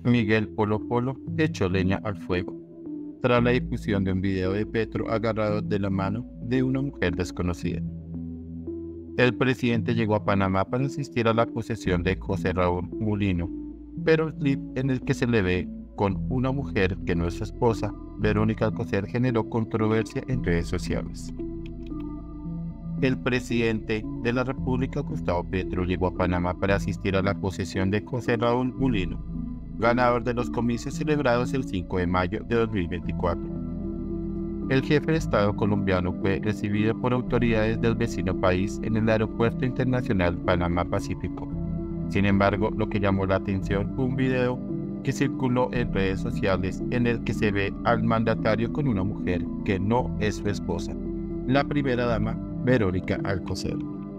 Miguel Polo Polo echó leña al fuego tras la difusión de un video de Petro agarrado de la mano de una mujer desconocida. El presidente llegó a Panamá para asistir a la posesión de José Raúl Mulino, pero el clip en el que se le ve con una mujer que no es su esposa, Verónica Alcocer, generó controversia en redes sociales. El presidente de la República, Gustavo Petro, llegó a Panamá para asistir a la posesión de José Raúl Mulino, ganador de los comicios celebrados el 5 de mayo de 2024. El jefe de Estado colombiano fue recibido por autoridades del vecino país en el Aeropuerto Internacional Panamá Pacífico. Sin embargo, lo que llamó la atención fue un video que circuló en redes sociales en el que se ve al mandatario con una mujer que no es su esposa, la primera dama Verónica Alcocer.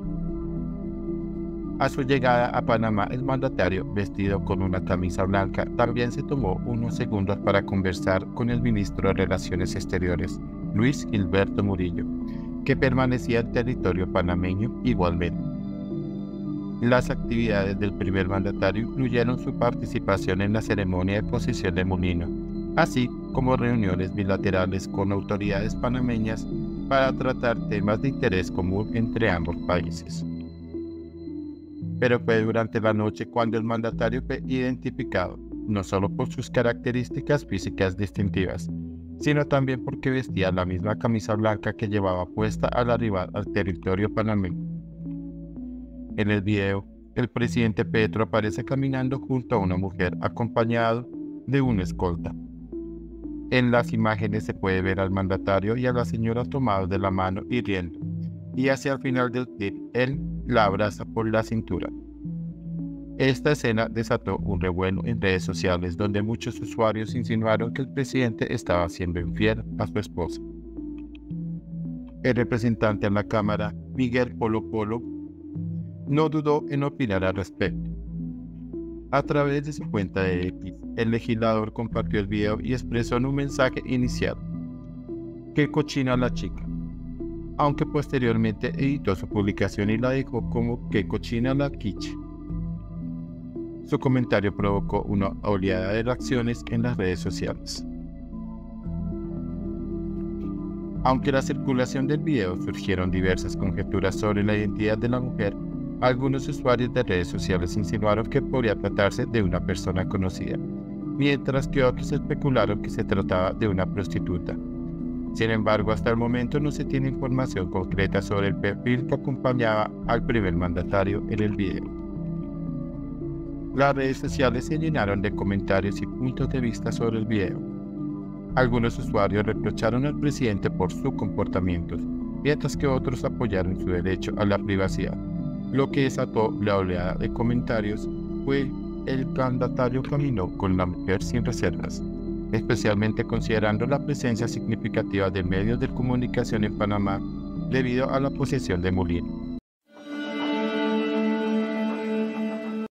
A su llegada a Panamá, el mandatario, vestido con una camisa blanca, también se tomó unos segundos para conversar con el ministro de Relaciones Exteriores, Luis Gilberto Murillo, que permanecía en territorio panameño igualmente. Las actividades del primer mandatario incluyeron su participación en la ceremonia de posesión de Mulino, así como reuniones bilaterales con autoridades panameñas para tratar temas de interés común entre ambos países. Pero fue durante la noche cuando el mandatario fue identificado, no solo por sus características físicas distintivas, sino también porque vestía la misma camisa blanca que llevaba puesta al arribar al territorio panameño. En el video, el presidente Petro aparece caminando junto a una mujer acompañado de una escolta. En las imágenes se puede ver al mandatario y a la señora tomados de la mano y riendo, y hacia el final del clip, él la abraza por la cintura. Esta escena desató un revuelo en redes sociales donde muchos usuarios insinuaron que el presidente estaba siendo infiel a su esposa. El representante en la Cámara, Miguel Polo Polo, no dudó en opinar al respecto. A través de su cuenta de X, el legislador compartió el video y expresó en un mensaje inicial: "Qué cochina la chica", aunque posteriormente editó su publicación y la dejó como "qué cochina la quiche". Su comentario provocó una oleada de reacciones en las redes sociales. Aunque la circulación del video surgieron diversas conjeturas sobre la identidad de la mujer, algunos usuarios de redes sociales insinuaron que podría tratarse de una persona conocida, mientras que otros especularon que se trataba de una prostituta. Sin embargo, hasta el momento no se tiene información concreta sobre el perfil que acompañaba al primer mandatario en el video. Las redes sociales se llenaron de comentarios y puntos de vista sobre el video. Algunos usuarios reprocharon al presidente por su comportamiento, mientras que otros apoyaron su derecho a la privacidad. Lo que desató la oleada de comentarios fue el mandatario caminó con la mujer sin reservas, especialmente considerando la presencia significativa de medios de comunicación en Panamá debido a la posesión de Mulino.